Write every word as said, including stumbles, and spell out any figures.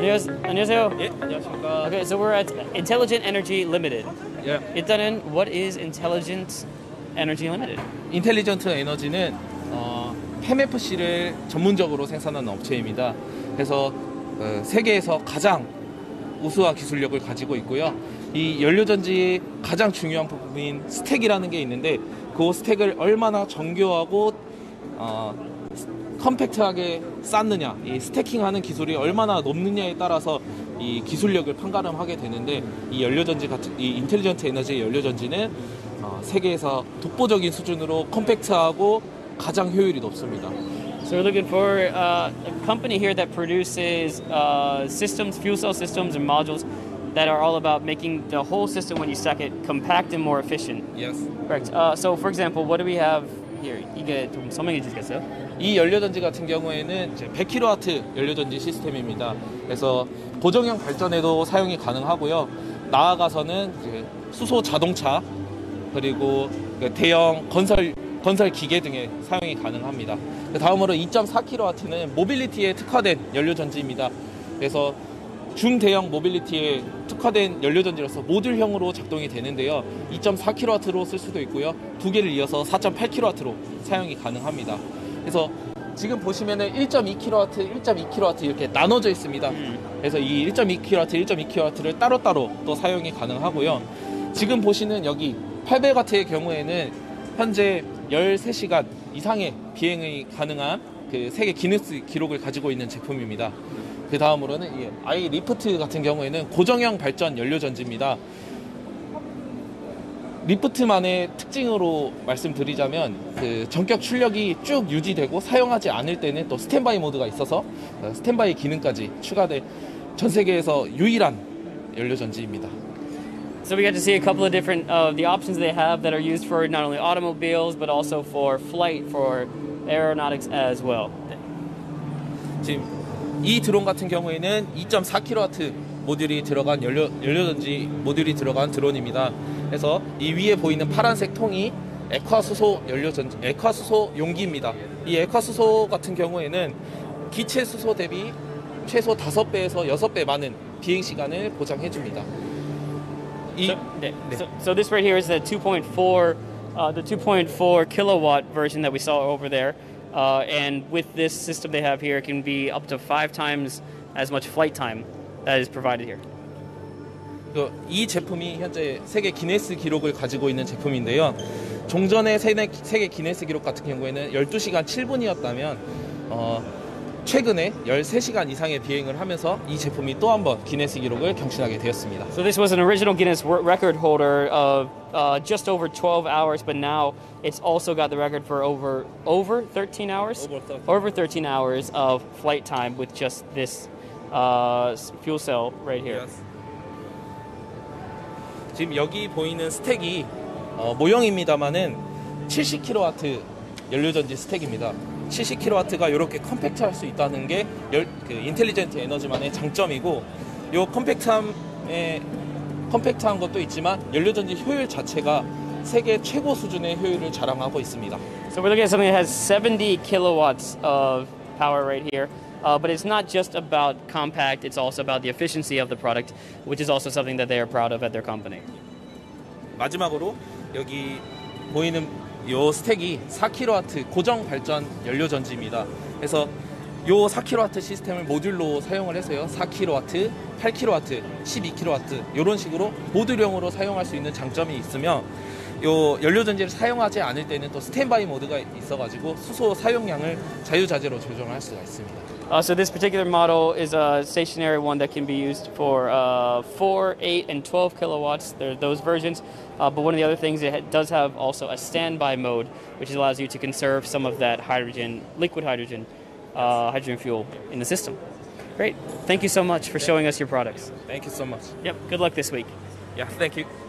안녕하세요. 안녕하세요. 예, 안녕하십니까. Okay, so we're at Intelligent Energy Limited. 예. 일단은 what is Intelligent Energy Limited? 인텔리전트 에너지는 어, 엠에프씨를 전문적으로 생산하는 업체입니다. 그래서 어, 세계에서 가장 우수한 기술력을 가지고 있고요. 이 연료전지의 가장 중요한 부분인 스택이라는 게 있는데 그 스택을 얼마나 정교하고 어, 컴팩트하게 쌓느냐, 이 스태킹하는 기술이 얼마나 높느냐에 따라서 이 기술력을 판가름하게 되는데 이 연료전지 같은 이 인텔리전트 에너지의 연료전지는 어, 세계에서 독보적인 수준으로 컴팩트하고 가장 효율이 높습니다. So we're looking for uh, a company here that produces uh, systems, fuel cell systems and modules that are all about making the whole system when you stack it compact and more efficient. Yes. Correct. Uh, so for example, what do we have here? 이게 좀 설명해 주시겠어요? 이 연료전지 같은 경우에는 이제 백 킬로와트 연료전지 시스템입니다. 그래서 고정형 발전에도 사용이 가능하고요. 나아가서는 이제 수소 자동차 그리고 대형 건설 건설 기계 등에 사용이 가능합니다. 다음으로 이 점 사 킬로와트는 모빌리티에 특화된 연료전지입니다. 그래서 중대형 모빌리티에 특화된 연료전지로서 모듈형으로 작동이 되는데요. 이 점 사 킬로와트로 쓸 수도 있고요. 두 개를 이어서 사 점 팔 킬로와트로 사용이 가능합니다. 그래서 지금 보시면은 일 점 이 킬로와트, 일 점 이 킬로와트 이렇게 나눠져 있습니다. 그래서 이 일 점 이 킬로와트, 일 점 이 킬로와트를 따로따로 또 사용이 가능하고요. 지금 보시는 여기 팔백 와트의 경우에는 현재 열세 시간 이상의 비행이 가능한 그 세계 기네스 기록을 가지고 있는 제품입니다. 그 다음으로는 이 아이 리프트 같은 경우에는 고정형 발전 연료전지입니다. 리프트만의 특징으로 말씀드리자면 그 전격 출력이 쭉 유지되고 사용하지 않을 때는 또 스탠바이 모드가 있어서 스탠바이 기능까지 추가된 전 세계에서 유일한 연료전지입니다. So we got to see a couple of different uh, the options they have that are used for not only automobiles but also for flight, for aeronautics as well. 지금 이 드론 같은 경우에는 이 점 사 킬로와트 모듈이 들어간 연료, 연료전지 모듈이 들어간 드론입니다. 그래서 이 위에 보이는 파란색 통이 액화수소 연료전지, 액화수소 용기입니다. 이 액화수소 같은 경우에는 기체 수소 대비 최소 다섯 배에서 여섯 배 많은 비행 시간을 보장해 줍니다. 이, So, 네. so, so this right here is the two point four, uh, the two point four kilowatt version that we saw over there, uh, and with this system they have here, it can be up to five times as much flight time that is provided here. 그, 이 제품이 현재 세계 기네스 기록을 가지고 있는 제품인데요. 종전의 세계, 세계 기네스 기록 같은 경우에는 열두 시간 칠 분이었다면 어, 최근에 열세 시간 이상의 비행을 하면서 이 제품이 또 한 번 기네스 기록을 경신하게 되었습니다. So this was an original Guinness record holder of uh, just over twelve hours, but now it's also got the record for over over thirteen hours, Over thirteen. over thirteen hours of flight time with just this uh, fuel cell right here. Yes. 지금 여기 보이는 스택이 어, 모형입니다만은 칠십 킬로와트 연료전지 스택입니다. 칠십 킬로와트가 이렇게 컴팩트할 수 있다는 게 열, 그 인텔리전트 에너지만의 장점이고, 이 컴팩트함에 컴팩트한 것도 있지만 연료전지 효율 자체가 세계 최고 수준의 효율을 자랑하고 있습니다. So we're looking at something that has seventy kilowatts of power right here. Uh, but it's not just about compact, it's also about the efficiency of the product, which is also something that they are proud of at their company. 마지막으로 여기 보이는 이 스택이 사 킬로와트 고정 발전 연료전지입니다. 그래서 이 사 킬로와트 시스템을 모듈로 사용을 해서요. 사 킬로와트, 팔 킬로와트, 십이 킬로와트 이런 식으로 모듈형으로 사용할 수 있는 장점이 있으며, 요 연료전지를 사용하지 않을 때는 또 스탠바이 모드가 있어가지고 수소 사용량을 자유자재로 조정할 수가 있습니다. Uh, so this particular model is a stationary one that can be used for uh, four, eight, and twelve kilowatts. There are those versions. Uh, but one of the other things, it does have also a standby mode, which allows you to conserve some of that hydrogen, liquid hydrogen, uh, hydrogen fuel in the system. Great. Thank you so much for showing us your products. Thank you so much. Yep. Good luck this week. Yeah, thank you.